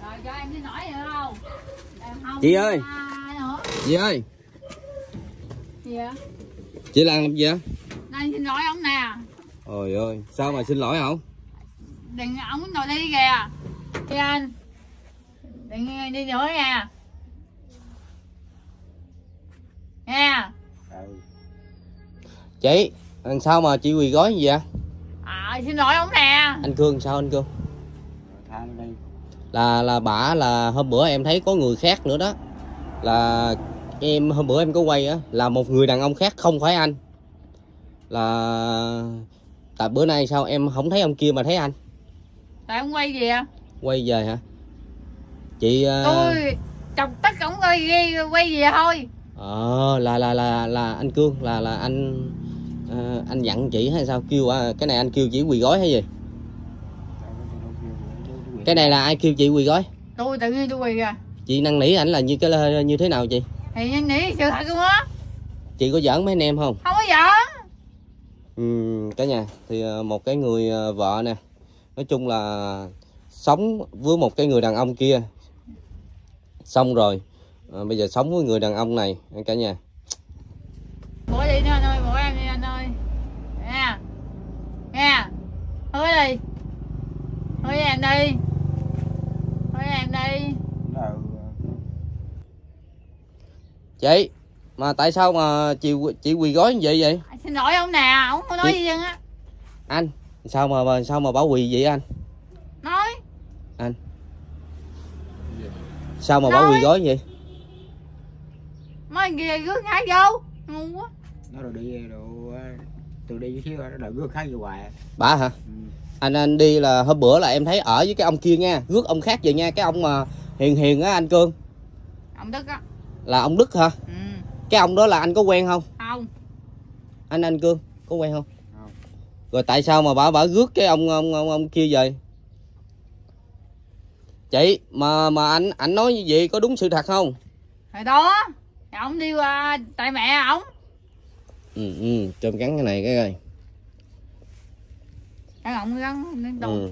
Rồi cho em đi nói nữa không? Chị ơi. Chị ơi. Gì vậy? Chị làm gì vậy? Đang xin lỗi ông nè. Trời ơi, sao mà xin lỗi không? Đừng ông ngồi đi kìa. Đi anh. Đừng đi nữa nha. Nha. Chị, sao mà chị quỳ gối gì vậy? Xin lỗi ông nè. Anh Cương sao anh Cương? Là bả là hôm bữa em thấy có người khác nữa đó. Là em hôm bữa em có quay á, là một người đàn ông khác không phải anh. Là tại bữa nay sao em không thấy ông kia mà thấy anh? Tại ông quay gì à? Quay về hả? Chị tôi chọc tất cả ông quay gì thôi. Là anh Cương là anh dặn chị hay sao kêu cái này anh kêu chị quỳ gối hay gì? Cái này là ai kêu chị quỳ gối? Tôi tự nhiên tôi quỳ kìa. Chị năn nỉ ảnh là như thế nào chị? Thì năn nỉ sự thật luôn á. Chị có giỡn mấy anh em không? Không có giỡn. Cả nhà thì một cái người vợ nè, nói chung là sống với một cái người đàn ông kia, xong rồi bây giờ sống với người đàn ông này cả nhà. Bỏ đi nữa anh ơi, bỏ em đi anh ơi. Nha. Nha. Hứa đi. Hứa với em đi. Hứa với em đi. Chị, mà tại sao mà chị quỳ gối như vậy? Xin lỗi ông nè, ông không nói gì dân á. Anh, sao mà bảo quỳ vậy anh? Nói. Anh. Sao mà bảo quỳ gối vậy? Mấy kia rước khai vô. Ngu quá. Nó rồi đi từ đi chút xíu nó đợi rước khai vô hoài. Bà hả? Anh đi là hôm bữa là em thấy ở với cái ông kia nha, rước ông khác vậy nha, cái ông mà hiền á anh Cương. Ông Đức á. Là ông Đức hả? Cái ông đó là anh có quen không? Không. Anh Cương có quen không? Không. Rồi tại sao mà bà rước cái ông kia vậy? Chị mà anh nói như vậy có đúng sự thật không? Rồi đó. Ông đi qua tại mẹ ổng. Chôm cắn cái này cái rồi. Cái ổng gắn đồ.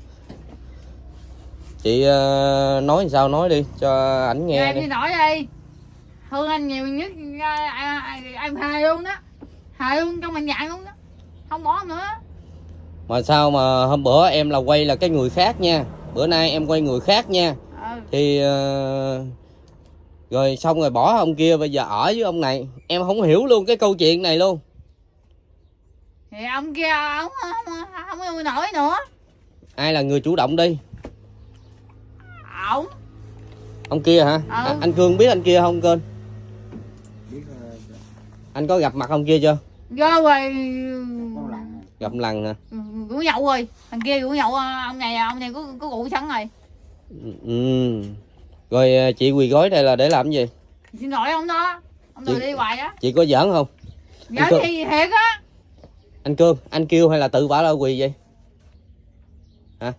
Chị nói sao nói đi cho ảnh nghe. Em đi nói đi. Thương anh nhiều nhất em hài luôn đó. Hài luôn trong mình dạng luôn đó. Không bỏ nữa. Mà sao mà hôm bữa em là quay là cái người khác nha, bữa nay em quay người khác nha. Thì rồi xong rồi bỏ ông kia, bây giờ ở với ông này. Em không hiểu luôn cái câu chuyện này luôn. Thì ông kia ông không yêu nổi nữa. Ai là người chủ động đi? Ổng. Ông kia hả? Anh Cương biết anh kia không Cương? Biết. Anh có gặp mặt ông kia chưa? Vô rồi. Gặp lần hả? Rủ nhậu rồi. Thằng kia rủ nhậu, ông này có rượu sẵn rồi. Rồi chị quỳ gối đây là để làm gì? Xin lỗi ông đó. Ông đừng đi hoài á. Chị có giỡn không? Giỡn thì thiệt á. Anh Cương, anh kêu hay là tự bả ra quỳ vậy? Hả?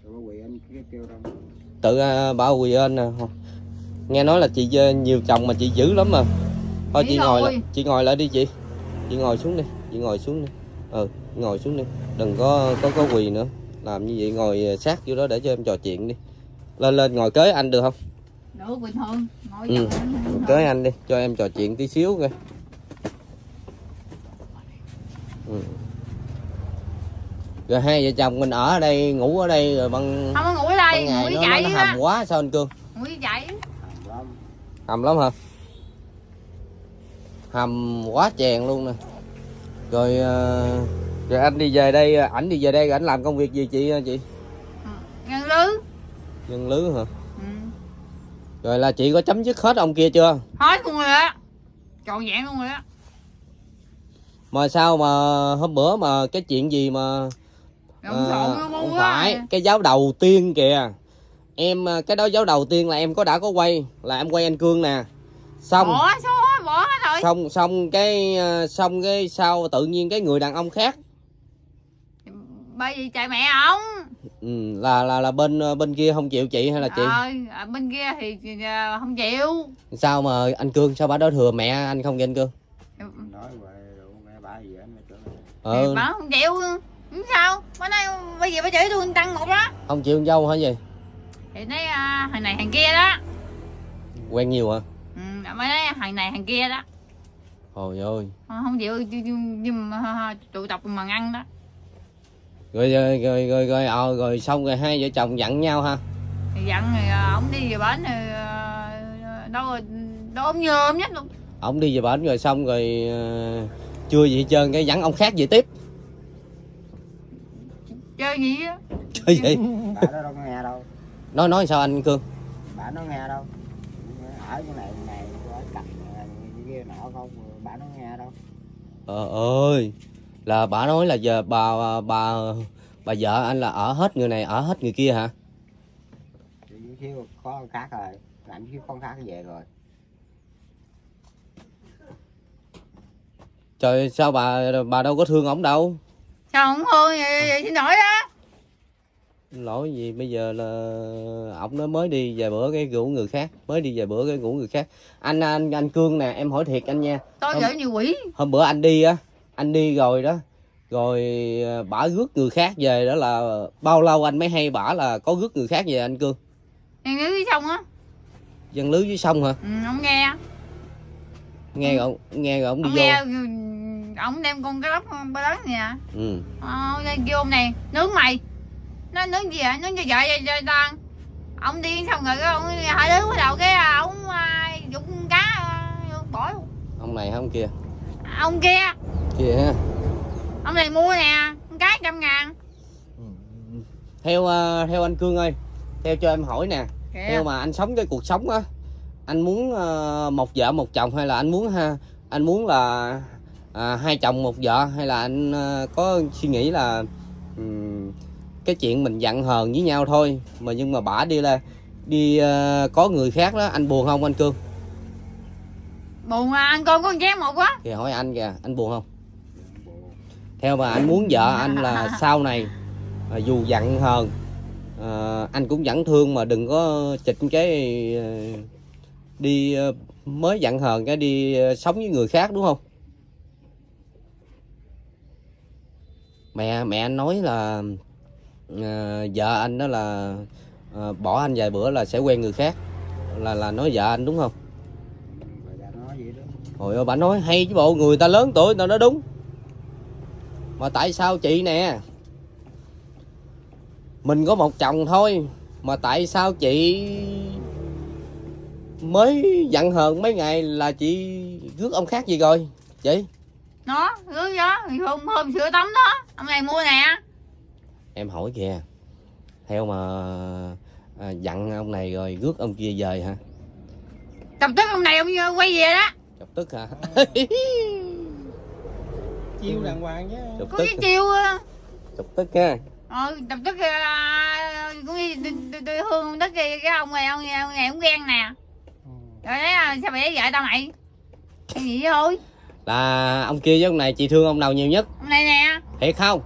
Tự bả quỳ lên nè. Nghe nói là chị nhiều chồng mà chị dữ lắm mà. Thôi chị ngồi lại đi chị. Chị ngồi xuống đi, chị ngồi xuống đi. Ngồi xuống đi. Đừng có quỳ nữa. Làm như vậy ngồi sát vô đó để cho em trò chuyện đi. Lên ngồi kế anh được không? Được bình thường. Ngồi kế anh đi, cho em trò chuyện tí xíu coi. Rồi hai vợ chồng mình ở đây, ngủ ở đây rồi bằng. Không có ngủ ở đây, ngủ với chạy. Nó hầm quá sao anh Cương? Ngủ với chạy. Hầm lắm hả? Hầm quá chèn luôn nè. Rồi rồi anh đi về đây, ảnh đi về đây rồi ảnh làm công việc gì chị? Nhân lứ. Nhân lứ hả? Rồi là chị có chấm dứt hết ông kia chưa? Hết luôn rồi á. Trọn vẹn luôn rồi á. Mà sao mà hôm bữa mà cái chuyện gì mà không phải cái giáo đầu tiên kìa. Em cái đó giáo đầu tiên là em đã có quay, là em quay anh Cương nè. Xong bỏ hết rồi. Xong cái sau tự nhiên cái người đàn ông khác. Bởi vì chạy mẹ ổng. Là bên kia không chịu chị hay là chị? Bên kia thì không chịu. Sao mà anh Cương, sao bà đối thừa mẹ anh không vậy anh Cương? Nói vậy mẹ bà gì anh bà không chịu. Sao? Bữa nay bây giờ bà chửi tôi tăng một đó. Không chịu con dâu hả gì? Thì thấy thằng này thằng kia đó. Quen nhiều hả? Mới thấy thằng này thằng kia đó. Trời ơi. Không chịu tụ tập mà ăn đó. Rồi xong rồi hai vợ chồng giận nhau ha. Thì giận rồi ổng đi về bển rồi đâu ốm nhôm nhất luôn. Ổng đi về bển rồi xong rồi chưa gì hết trơn cái dẫn ông khác về tiếp. Chơi gì á? Chơi gì? Bà đó đâu có nghe đâu. Nói sao anh Cương? Bà nó nghe đâu. Ở cái này ở cạnh kia nọ không, bà nó nghe đâu. Ơi, là bà nói là giờ bà vợ anh là ở hết người này ở hết người kia hả? Thì thiếu có con khác rồi, làm thiếu con khác về rồi. Trời, sao bà đâu có thương ổng đâu? Sao không thương vậy xin lỗi đó. Lỗi gì bây giờ là ổng nó mới đi vài bữa cái rủ người khác, anh Cương nè, em hỏi thiệt anh nha. Tôi gửi nhiều quỷ. Hôm bữa anh đi rồi đó, rồi bả rước người khác về đó là bao lâu anh mới hay bả là có rước người khác về anh Cương? Ăn lưới dưới sông á. Dân lưới dưới sông hả? Ông nghe. Nghe rồi ông đi ông vô. Nghe, ông đem con cái lóc ba lớn nè. Kêu ông này nướng mày. Nó nướng gì vậy? Nướng cho vợ cho tan. Ông đi xong rồi ông hỏi đứa bắt đầu cái ông dục cá bỏ luôn. Ông này hả ông kia? Ông kia. Kia ha. Ông này mua nè, con cá 100.000. Theo anh Cương ơi, theo cho em hỏi nè. Kìa. Theo mà anh sống cái cuộc sống á, anh muốn một vợ một chồng hay là anh muốn là hai chồng một vợ, hay là anh có suy nghĩ là cái chuyện mình giận hờn với nhau thôi mà nhưng mà bả đi có người khác đó, anh buồn không anh Cương? Buồn mà anh con con chén một quá. Thì hỏi anh kìa, anh buồn không? Theo mà anh muốn vợ anh là sau này dù giận hờn anh cũng vẫn thương, mà đừng có chịch cái đi mới giận hờn cái đi sống với người khác, đúng không? Mẹ anh nói là vợ anh đó là bỏ anh vài bữa là sẽ quen người khác, là nói vợ anh đúng không? Bà nói vậy đó. Hồi ơi, bà nói hay chứ bộ, người ta lớn tuổi tao nói đúng. Mà tại sao chị nè, mình có một chồng thôi mà tại sao chị mới giận hờn mấy ngày là chị rước ông khác gì rồi chị? Nó rước đó, hôm sữa tắm đó, ông này mua nè. Em hỏi kìa, theo mà giận ông này rồi rước ông kia về hả? Chọc tức ông này ông quay về đó. Chọc tức hả? Chiêu đàng hoàng chứ. Chọc Có tức. cái chiêu. Chọc tức ha. Chọc tức cũng tôi hương tức cái ông này cũng ghen nè. Rồi đấy sao mày vợ tao mày? Cái gì thôi. Là ông kia với ông này chị thương ông nào nhiều nhất? Ông này nè. Thiệt không?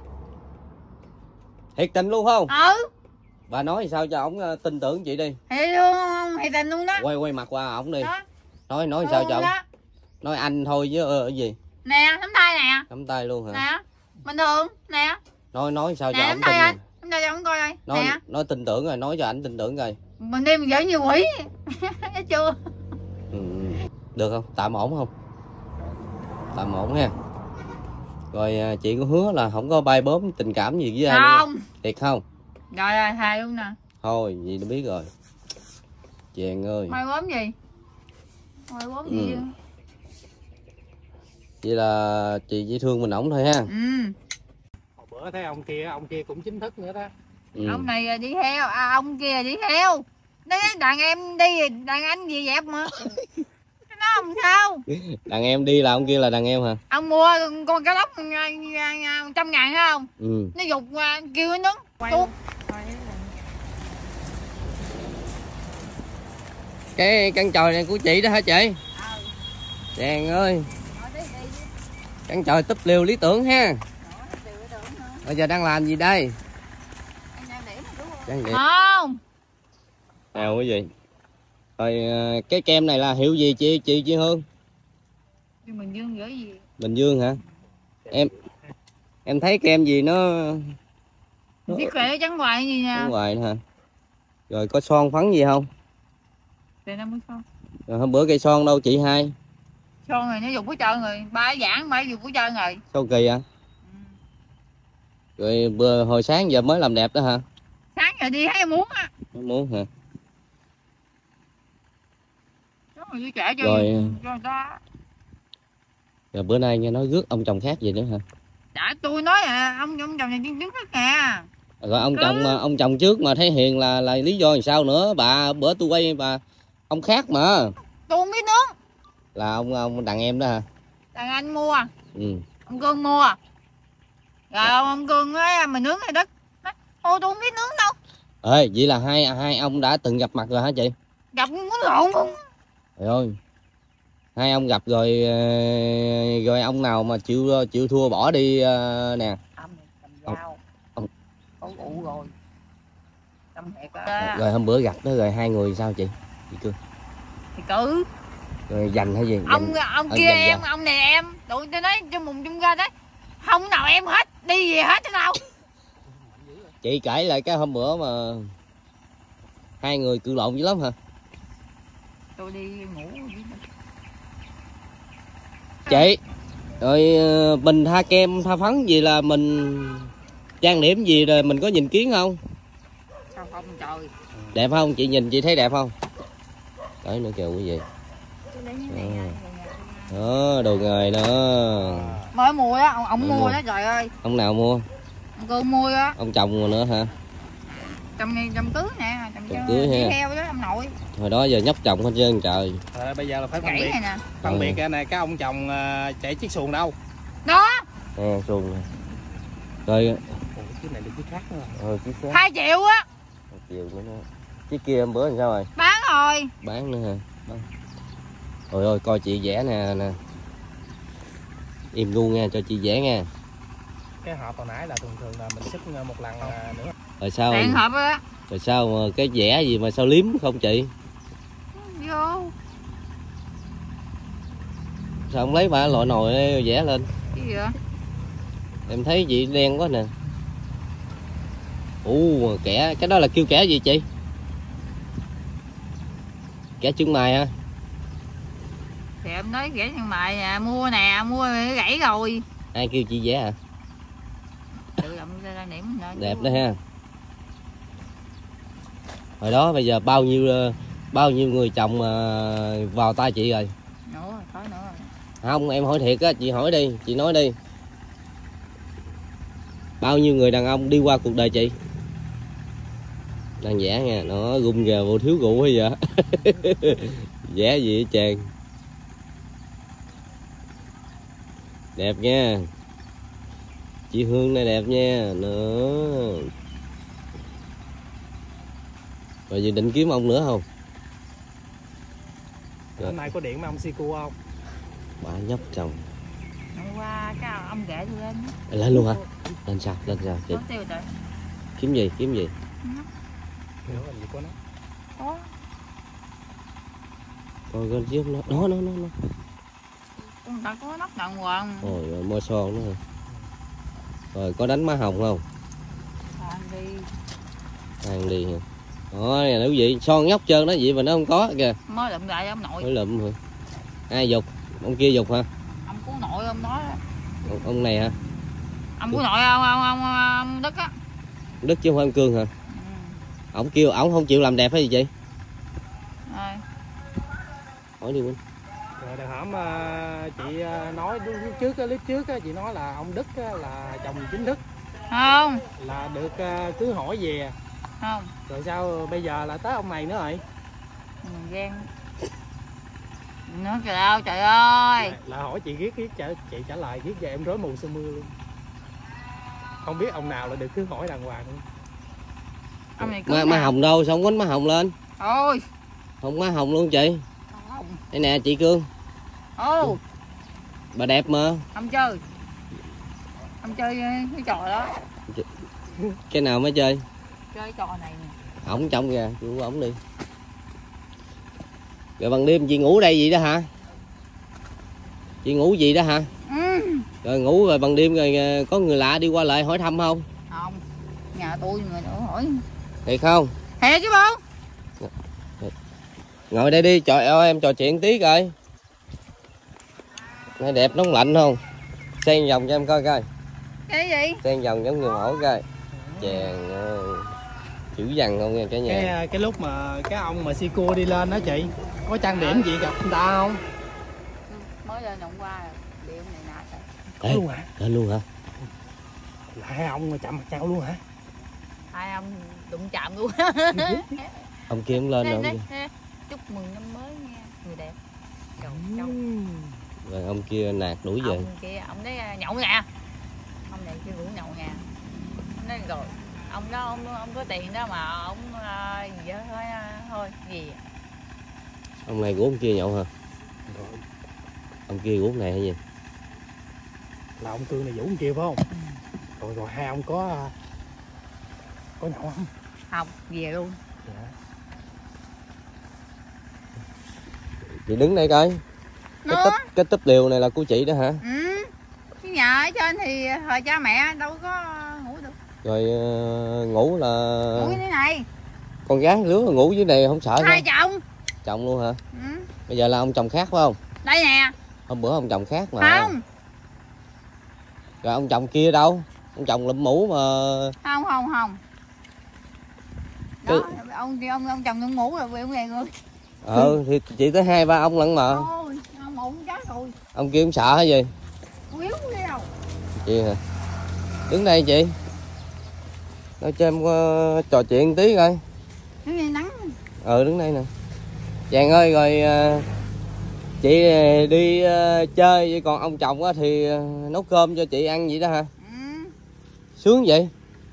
Thiệt tình luôn không? Bà nói sao cho ổng tin tưởng chị đi. Thiệt luôn không? Thiệt tình luôn đó. Quay mặt qua ổng đi. Đó. Nói sao cho ổng. Nói anh thôi chứ cái gì. Nè, nắm tay nè. Nắm tay luôn hả? Nè, bình thường, nè. Nói sao nè, cho ổng tin. nè. Nắm tay cho ổng coi đây. Nói tin tưởng rồi, nói cho ảnh tin tưởng rồi. Mình đi mình gửi nhiều quỷ. Thấy chưa? Được không? Tạm ổn không? Tạm ổn ha. Rồi chị có hứa là không có bay bướm tình cảm gì với ai không? Thiệt không? Rồi thề luôn nè. Thôi vậy nó biết rồi. Chèn ơi. Bay bướm gì? Bay bướm gì? Vậy là chị chỉ thương mình ổng thôi ha. Hồi bữa thấy ông kia cũng chính thức nữa đó. Ông này đi theo, ông kia đi theo. Đấy, đàn em đi, đàn anh gì dẹp mà. Nó không sao. Đàn em đi là ông kia là đàn em hả? Ông mua con cá lóc 100.000 phải không? Nó dục kêu nó nướng tuốt. Cái căn chòi này của chị đó hả chị? Chàng ơi. Căn chòi túp liều lý tưởng ha. Bây giờ đang làm gì đây? Trang điểm. Không. Nào quý vị. Rồi cái kem này là hiệu gì chị Hương? Bình Dương gửi gì? Bình Dương hả? Em thấy kem gì nó Biết khỏe trắng hoài gì nè. trắng hoài nữa hả? Rồi có son phấn gì không? Để nó mới son. Rồi hôm bữa cây son đâu chị hai? Son rồi nó dùng của trơn rồi, ba giảng ba dùng của trơn rồi. Sao kỳ à? Rồi bữa hồi sáng giờ mới làm đẹp đó hả? Sáng giờ đi thấy muốn á. Muốn hả? Rồi đi trẻ cho Rồi. đó. Rồi bữa nay nghe nói rước ông chồng khác gì nữa hả? Đã tôi nói là ông chồng này đứng khác nè. Rồi ông chồng trước mà thấy hiền là lý do làm sao nữa? Bà bữa tôi quay bà ông khác mà. Tôi không biết nướng. Là ông đàn em đó hả? Đàn anh mua. Ừ. Ông Cương mua. Rồi ông Cương nói mình nướng này đất. Ô tôi không biết nướng đâu. Ê, vậy là hai ông đã từng gặp mặt rồi hả chị? Gặp muốn lộn không? Trời ơi. Hai ông gặp rồi rồi ông nào mà chịu thua bỏ đi nè. Ông này cầm dao. Ông có ụ rồi. Cầm hẹp á. Rồi hôm bữa gặp đó rồi hai người sao chị Cương? Thì cứ Rồi giành hay gì? Ông kia em, ông này em. Tụi tôi nói cho mùng chung ra đấy. Không nào em hết, đi về hết thế nào. Chị kể lại cái hôm bữa mà hai người cự lộn dữ lắm hả? Tôi đi ngủ. Chị, rồi bình tha kem tha phấn gì là mình trang điểm gì rồi mình có nhìn kiến không? Sao không trời. Đẹp không? Chị nhìn chị thấy đẹp không? Đấy nữa kìa quý vị. Đó, đồ nghề nữa. Mới mua đó, ông mua đó trời ơi. Ông nào mua? Ông cô mua đó. Ông chồng nữa hả? Chồng cưới nè, chồng cưới ha. Theo đó ông nội. Hồi đó giờ nhóc chồng hết trơn trời. Bây giờ là phải phân biệt. Nè. Phân biệt cái này cái ông chồng chạy chiếc xuồng đâu. Đó. Xuồng này. Rồi Cái này được chiếc khác nữa. Chiếc khác. 2 triệu á. 2 triệu nữa đó. Chiếc kia hôm bữa làm sao rồi? Bán rồi. Bán nữa hả? Bán. Ôi ơi coi chị vẽ nè. Im luôn nha, cho chị vẽ nha. Cái hộp hồi nãy là thường là mình xích một lần nữa. Rồi sao? Đèn hộp á. Rồi sao mà cái vẽ gì mà sao liếm không chị? Vô. Sao không lấy bà loại nồi vẽ lên? Cái gì vậy? Em thấy chị đen quá nè. Kẻ, cái đó là kêu kẻ gì chị? Kẻ chân mày hả? Thì em nói kẻ chân mày nè, mua gãy rồi. Ai kêu chị vẽ hả? Tự làm ra điểm đẹp đó ha. Hồi đó bây giờ bao nhiêu người chồng vào tay chị rồi? Nữa, thôi nữa rồi. Không, em hỏi thiệt á, chị hỏi đi, chị nói đi. Bao nhiêu người đàn ông đi qua cuộc đời chị? Đang vẽ nha, nó gung gà vô thiếu rượu hay vậy? Vẽ gì hết trơn. Đẹp nha. Chị Hương này đẹp nha. Nữa. Rồi giờ định kiếm ông nữa không? Hôm nay có điện mà ông si cua không? Bà nhóc chồng. Hôm qua cái ông kể tôi lên. Lên luôn hả? Lên sao chị? Kiếm gì? Có. Coi con chiếc nó. Nó. Con ta có nắp đàng hoàng. Rồi mua son nữa. Rồi có đánh má hồng không? Ăn đi hả? Rồi nè quý vị, son nhóc trơn đó vậy mà nó không có kìa. Mới lụm lại ông nội. Mới lụm hả? Ai dục? Ông kia dục hả? Ông của nội ông nói đó. Ông này hả? Ông của nội ông Đức á. Đức chứ không phải ông Cương hả? Ông kêu ổng không chịu làm đẹp hay gì chị? Rồi. Hỏi đi Minh. Rồi đợt hổm chị nói lúc trước clip trước chị nói là ông Đức là chồng chính thức. Không. Là được cưới hỏi về. Không. Rồi sao bây giờ là tới ông này nữa rồi? Mình ghen. Nó trời ơi. Là hỏi chị ghét chị trả lời ghét giờ em rối mù sương mưa luôn. Không biết ông nào là được cưới hỏi đàng hoàng luôn. Ông này má hồng đâu, sao không quánh má hồng lên? Ôi. Không má hồng luôn chị. Không. Đây nè chị Cương. Ồ. Bà đẹp mà. Ông chơi cái trò đó. Cái nào mới chơi? Chơi trò này nè. Ổng trong kìa, chị ổng đi. Rồi ban đêm chị ngủ đây gì đó hả? Chị ngủ gì đó hả? Rồi ngủ rồi ban đêm rồi có người lạ đi qua lại hỏi thăm không? Không. Nhà tôi người nữa hỏi. Thiệt không? Thiệt chứ bố. Ngồi đây đi, trời ơi em trò chuyện tí coi. Này đẹp nóng lạnh không? Xen vòng cho em coi coi. Cái gì? Xen vòng giống người mẫu coi. Chàng chữ dằn không nha cả nhà. Cái lúc mà cái ông mà si cua đi lên đó chị, có trang điểm gì gặp người ta không? Mới lên hôm qua điểm này nạt rồi. Có luôn hả? Lên luôn hả? Là hai ông mà chạm mặt nhau luôn hả? Hai ông đụng chạm luôn. Ông kia cũng lên rồi. Chúc mừng năm mới nha, người đẹp. Chồng. Rồi ông kia nạt đuổi về. Ông kia, ông đấy nhậu nè. Ông này kêu rủ nhậu nè. Ông nói rồi, ông đó ông có tiền đó mà ông gì đó thôi gì. Ông này của ông kia nhậu hả? Rồi. Ông kia của ông này hay gì? Là ông Cương này Vũ ông kia phải không? Rồi hai ông có nhậu không? Không, về luôn. Dạ. Chị đứng đây coi. Cái túp liều này là của chị đó hả? Ừ. Cái nhà ở trên thì hồi cha mẹ đâu có ngủ được. Rồi ngủ là Ngủ như thế này. con gái lứa ngủ dưới này không sợ sao? Hai chồng. Chồng luôn hả? Ừ. Bây giờ là ông chồng khác phải không? Đây nè. Hôm bữa ông chồng khác mà. Không. Rồi ông chồng kia đâu? Ông chồng lụm mũ mà. Không. Đó, ông chồng lụm mũ rồi bị ông này rồi. Thì chị tới 2-3 ông lận mà. Ôi, ông ổn chết rồi. Ông kia cũng sợ hả gì? Yếu ghê đâu. Chị hả? Đứng đây chị. Nói cho em trò chuyện tí coi. Đứng đây nắng. Đứng đây nè. Chàng ơi rồi chị đi chơi vậy còn ông chồng á thì nấu cơm cho chị ăn vậy đó hả? Ừ. Sướng vậy?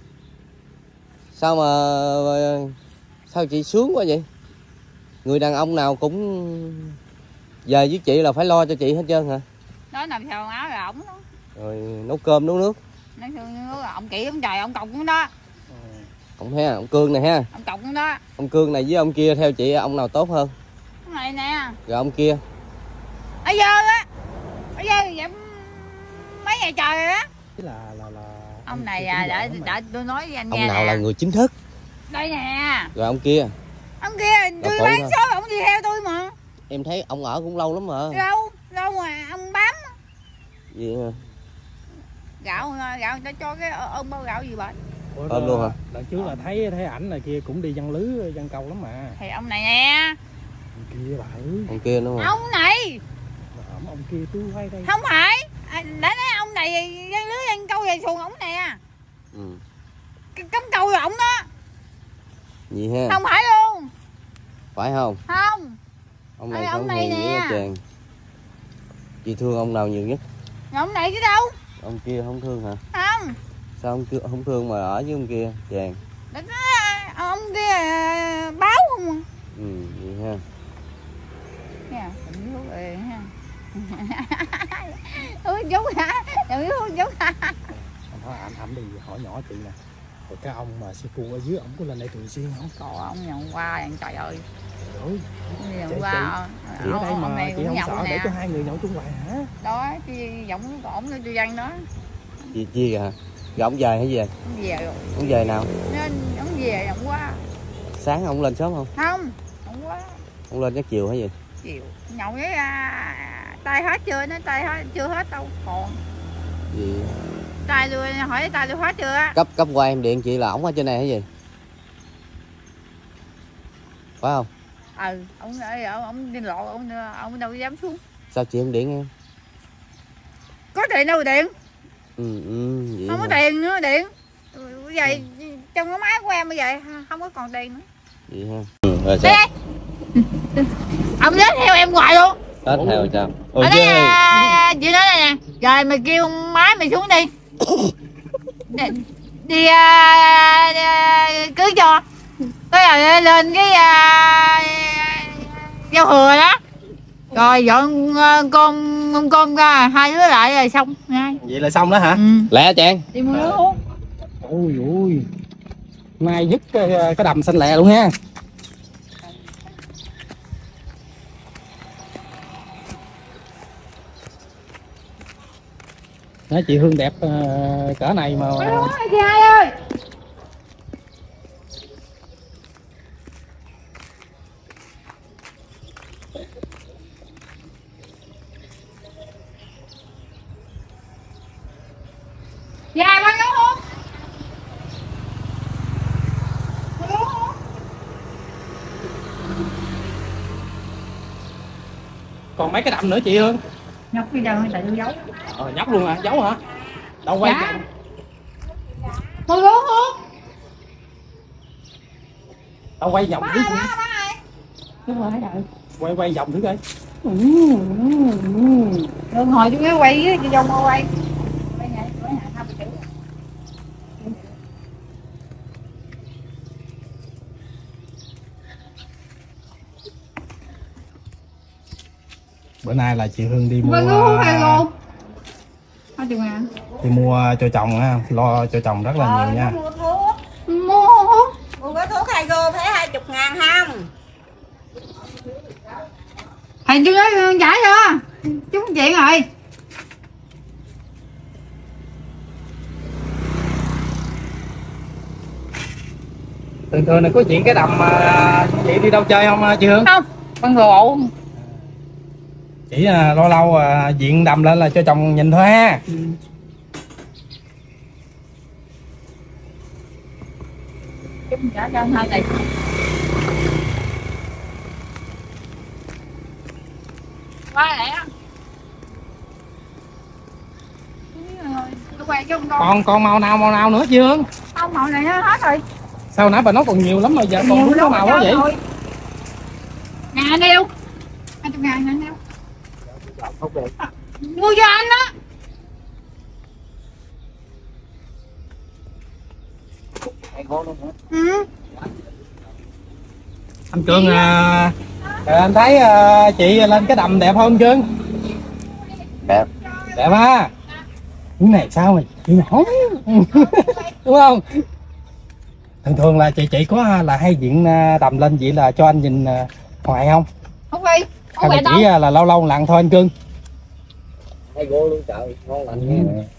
Sao sao chị sướng quá vậy? Người đàn ông nào cũng về với chị là phải lo cho chị hết trơn hả? Đó nằm theo áo là ổng đó. Rồi nấu cơm nấu nước. Nói ông chị ông trời ông cọc cũng đó. Ông ha, ông Cương này ha. Ông cọc cũng đó. Ông Cương này với ông kia theo chị ông nào tốt hơn? Cái này nè. Rồi ông kia. Ở giờ á. Ở giờ vậy mấy ngày trời rồi á. Là Ông này đã tôi nói với anh ông nghe nè. nào là người chính thức? Đây nè. Rồi ông kia. Ông kia tôi bán số ông đi theo tôi mà. Em thấy ông ở cũng lâu lắm mà. Lâu mà ông bám. Gì hả? Gạo ta cho cái ôm bao gạo gì vậy? Ôm luôn hả? Lần trước là thấy ảnh này kia cũng đi dân lưới dân câu lắm mà. Thì ông này nè. Ông kia bà Ông kia đúng không? Ông này. Ông kia tôi quay đây. Không phải. Đã nói ông này dân lưới dân câu về xuồng ổng nè. Ừ. Cắm câu rồi ổng đó. Gì ha? Không phải luôn. Phải không? Không. Ông này ông không này hiền nè. với chàng. Chị thương ông nào nhiều nhất? Ông này chứ đâu. Ông kia không thương hả? Không. Sao ông kia không thương mà ở với ông kia chàng? Ông kia báo không à. Ừ vậy ha. Nè, đừng hút rồi ha. Hút chút hả? Đừng hút chút hả? Anh đi hỏi nhỏ chị nè. Rồi cái ông mà si cua ở dưới ông có lên đây thường xuyên không? Còn ông ngày hôm qua trời ơi. Rồi. Ngày hôm qua Chị ở đây mà này chị cũng không sợ nè. để cho hai người nhậu chung hoài hả? Đó, cái giọng của ổng tôi văn đó. Gì chia hả? Rồi ông về hay về? Ông về rồi. Ông về nào? Nên ông về hôm qua. Sáng ông lên sớm không? Không, hôm qua. Ông lên chắc chiều hay gì? Chiều. Nhậu với tay hết chưa? Nó tay hết chưa hết đâu. Còn. Gì? Tay tôi hỏi tay tôi hết chưa? Cấp qua em điện chị là ổng ở trên này hay gì? Phải không? Ông đi lộ ông đâu dám xuống. Sao chị em điện em? Có tiền đâu điện. Vậy Không có mà. tiền nữa điện. Bây giờ trong cái máy của em bây giờ không có còn tiền nữa. Vậy ha. Rồi sao? Ông đến theo em hoài luôn. Tết theo sao? Ở đây chị nói đây nè. Rồi mày kêu máy mày xuống đi. Đi cưới cho. Tới rồi lên cái giao thừa đó. Rồi dọn cơm ra hai đứa lại rồi xong ngay. Vậy là xong đó hả? Ừ. Lẹ chàng. Đi mua nước uống. Ôi nay dứt cái đầm xanh lẹ luôn ha. Nói chị Hương đẹp cỡ này mà. Chị Hai ơi. Còn mấy cái đầm nữa chị Hương? Nhóc bây giờ người ta đưa giấu. Nhóc luôn hả? Giấu hả? Đâu quay Dạ. Mười bốn không? Đâu quay vòng thử. Đúng rồi trời. Quay vòng thử coi. Đừng hồi chú cái quay với chị dâu mau quay. Quay nhà thăm chữ. Bữa nay là chị Hương đi mua. Vâng, không phải luôn. Thôi chừng à. Đi mua cho chồng á, lo cho chồng rất là nhiều nha. Mua thuốc. Mua cái thuốc hai gô thấy 20.000 không? Thầy chú nói trả chưa? Chú không chuyện rồi. Thường này có chuyện cái đầm mà chị đi đâu chơi không chị Hương? Không, con bộ. Chỉ lâu lâu diện đầm lên là cho chồng nhìn thôi ha. Chú trả cho hai tỷ. Quá lẹ á. Quay cho Còn màu nào nữa chị Hương? không màu này nó hết rồi. Sao nãy bà nói còn nhiều lắm mà giờ còn đúng cái màu đó vậy? Nè anh yêu 20.000 anh yêu. Mua cho anh đó. Ừ. Anh Cương anh thấy chị lên cái đầm đẹp không Cương? Đẹp. Đẹp ha. Cái này sao mà chị nhỏ đúng không? Thường là chị có là hay diện đầm lên vậy là cho anh nhìn hoài không? Không đi. Hay là chỉ là lâu lâu lặn thôi anh Cương? Hay gỗ luôn trời, ngon lành nghe nè.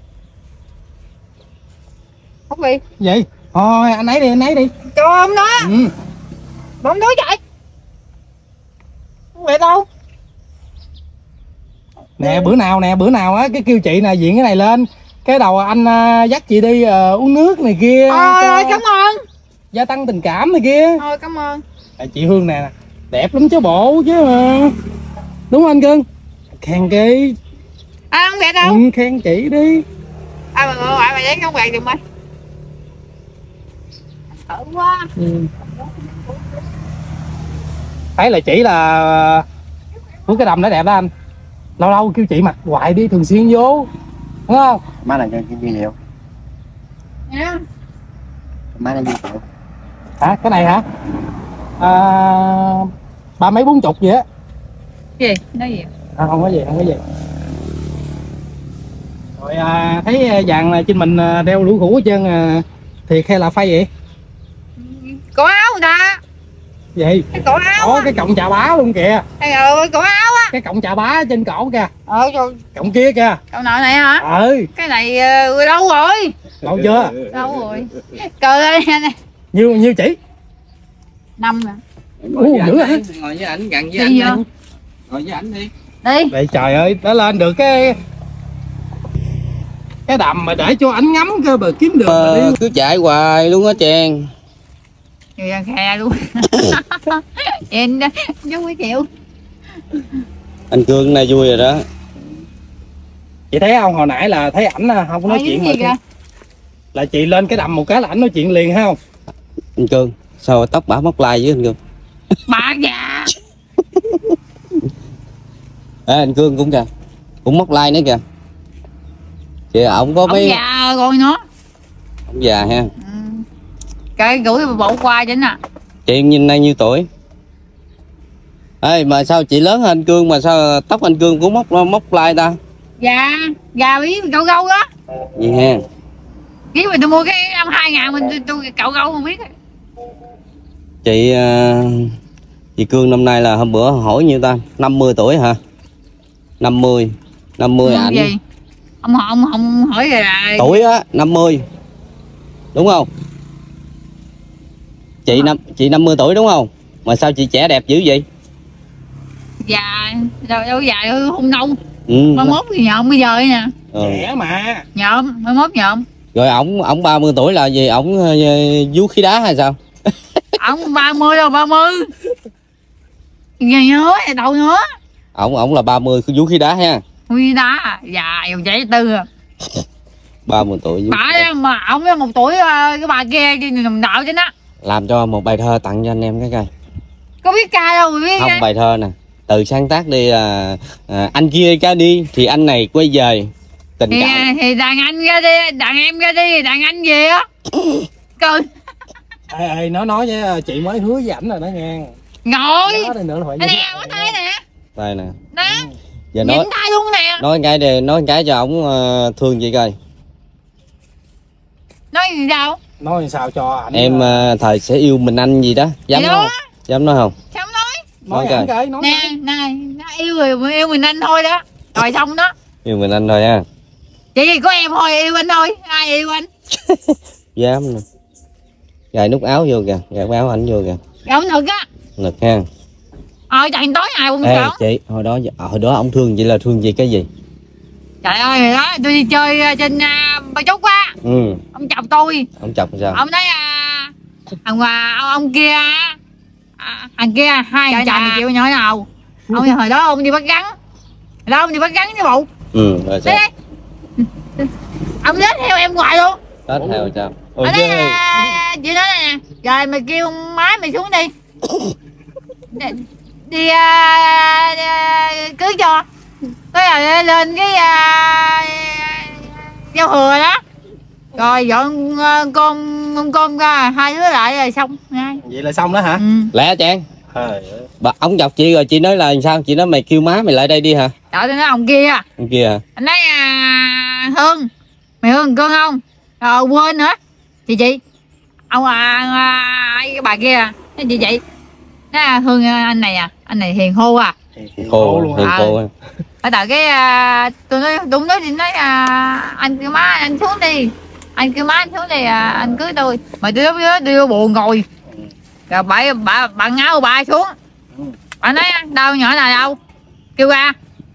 Không đi. Vậy? Thôi anh ấy đi. Cho ông đó. Ừ. Bấm túi chạy. Không về đâu. Nè bữa nào á cái kêu chị nè diện cái này lên, cái đầu anh dắt chị đi uống nước này kia. Ôi cảm ơn. Gia tăng tình cảm này kia. Ôi cảm ơn. Chị Hương nè đẹp lắm chứ bộ chứ mà. Đúng không anh Cưng? Khen kỹ. Không về đâu. Ừ, khen chị đi. Ai mà ngoại mà dán không về giùm ơi. Sợ quá. Ừ. Thấy là chỉ là muốn cái đầm nó đẹp đó anh. Lâu lâu kêu chị mặc hoài đi thường xuyên vô. Đúng không? Má là cái gì liệu? Nha. Má là gì liệu? Hả? Cái này hả? Ba mấy 40 gì á. Gì? Nói gì? Không có gì. Rồi thấy vàng trên mình đeo lũ khủ hết trơn thiệt hay là phay vậy? Cổ áo người ta. Gì? Cái cổ áo. Có cái cọng chà bá luôn kìa. Cổ áo á. Cái cọng chà bá trên cổ kìa. Rồi. Cọng kia kìa. Cậu nội này hả? Cái này đâu rồi? Lâu chưa? Đâu rồi? Cười ơi nè. Nhiêu chỉ? 5 nè. Dữ hả? Ngồi với ảnh gần với anh đi. Ngồi với ảnh đi. Đi. Vậy trời ơi, đã lên được cái đầm mà để cho ảnh ngắm cơ mà kiếm được Cứ chạy hoài luôn á chàng. Người ăn khe luôn. Em chú quý chịu. Anh Cương này vui rồi đó. Chị thấy không, hồi nãy là thấy ảnh không có nói chuyện mà kìa? là chị lên cái đầm một cái là ảnh nói chuyện liền hay không? Anh Cương, sao tóc bả móc lai với anh Cương? Bà già. Ê, anh Cương cũng kìa, cũng móc like nữa kìa. Chị ổng có mấy. Ông già rồi nữa. Ông già ha. Cái gửi bộ qua chứ nè. Chị nhìn nay nhiêu tuổi? Ê mà sao chị lớn hơn anh Cương mà sao tóc anh Cương cũng móc like ta? Già bí cậu gâu đó. Gì ha. Kiếm mình tôi mua cái 2.000 mình tôi cậu gâu không biết. Chị Cương năm nay là hôm bữa hỏi nhiêu ta? 50 tuổi hả? 50 ảnh. Gì? Ông hỏi rồi. Tuổi á 50. Đúng không? Chị 50 tuổi đúng không? Mà sao chị trẻ đẹp dữ vậy? Già đâu già hung nâu. Ừ. Mai mốt thì nhộm bây giờ nè. Trẻ mà. Nhộm, mai mốt nhộm. Rồi ổng 30 tuổi là gì? Ổng vú khí đá hay sao? Ổng 30 đâu 30. Nghe nhớ đâu nữa. Ổng là 30 vũ khí đá ha. Vũ khí đá già yêu trẻ tư 30 tuổi. Bà mà ông với 1 tuổi cái bà kia đi nằm đạo chứ đó. Làm cho một bài thơ tặng cho anh em cái coi. Có biết ca đâu mà biết. Không, bài thơ nè. Từ sáng tác đi là anh kia ra đi thì anh này quay về. Tình cảm. Thì đàn anh ra đi, đàn em ra đi, đàn anh về á. Cười. Ê, nó nói với chị mới hứa với ảnh rồi đó nghe. Ngồi. Nè, có tay nè. Đây nè. Đó. Giờ nói tay luôn nè. Nói cái cho ổng thương chị coi. Nói gì đâu? Nói sao cho ảnh. Em thời sẽ yêu mình anh gì đó. Dám nói không? Dám nói không? Sao nói? Nói ảnh coi, nói. Nè, yêu rồi yêu mình anh thôi đó. Rồi xong đó. Yêu mình anh thôi ha. Chỉ có em thôi yêu anh thôi, ai yêu anh? Dám nè. Gài nút áo vô kìa, gài áo anh vô kìa. Ông thật á. Nực ha. Trời tối ngày cũng Ê, sợ. chị, hồi đó ông thương chị là thương chị cái gì? Trời ơi, đó tôi đi chơi trên Ba Chốt á. Ừ. Ông chọc tôi. Ông chọc sao? Ông nói ông kia thằng kia hai thằng chồng chịu nhỏ nào. Ông hồi đó ông đi bắt rắn. Hồi đó ông đi bắt rắn với bộ. Ừ, rồi sao? Đây. Ông đến theo em hoài luôn. Tết theo sao? Ở đây chị nói nè, rồi mày kêu má mày xuống đi. Đi cưới cho. Cái rồi lên cái giao thừa đó. Rồi dọn con ra 2 đứa lại rồi xong ngay. Vậy là xong đó hả? Ừ. Lẹ Trang. Bà ông chọc chị rồi chị nói là sao? Chị nói mày kêu má mày lại đây đi hả? Trời, tôi nói ông kia. Ông kia hả? Anh nói Hương, mày Hương con không? Rồi quên nữa. Chị ông cái bà kia nói chị nói Hương anh này hiền hô à. Khô luôn. Hiền khô. Ở tại cái tôi nói đúng nói thì nói anh kêu má anh xuống đi. Anh kêu má anh xuống đi anh cưới tôi. Mà tôi đi vô buồn ngồi. Rồi bà ngáo bà xuống. Bà nói đâu nhỏ nào đâu. Kêu ra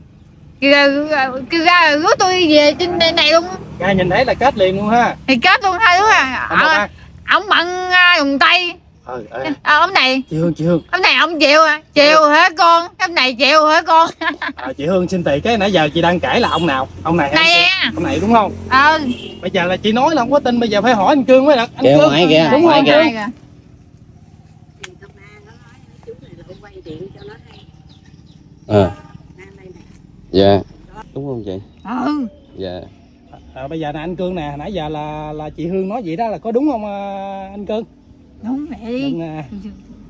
rước tôi về trên này luôn. Ra nhìn thấy là kết liền luôn ha. Thì kết luôn 2 đứa ông bận dùng tay. Ông này chị Hương ông này ông chịu hả con, ông này chịu hả con. Chị Hương xin tùy cái nãy giờ chị đang kể là ông nào, ông này ông này đúng không? Bây giờ là chị nói là không có tin, bây giờ phải hỏi anh Cương mới được. Anh Cương kìa, đúng không kìa. Dạ. Đúng không chị? Dạ. Bây giờ là anh Cương nè, nãy giờ là chị Hương nói vậy đó là có đúng không anh Cương? Đúng vậy.